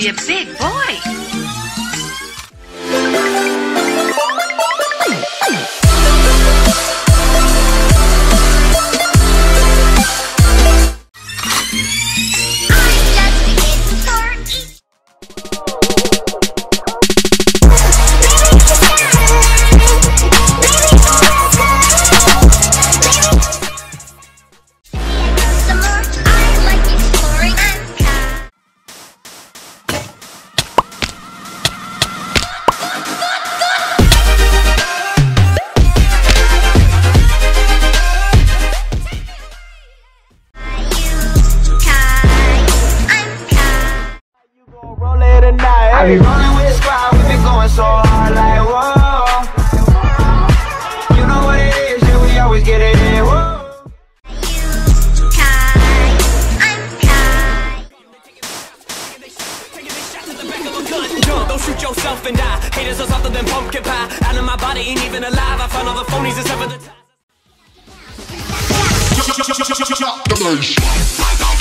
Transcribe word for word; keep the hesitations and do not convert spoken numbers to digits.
be a big boy. I be rolling with the squad, we been going so hard like whoa. You know what it is, yeah, we always get it in, whoa. You Kai, I'm Kai. Don't shoot yourself and die. Haters are softer than pumpkin pie. Out of my body, ain't even alive. I found all the phonies and stuff at the time.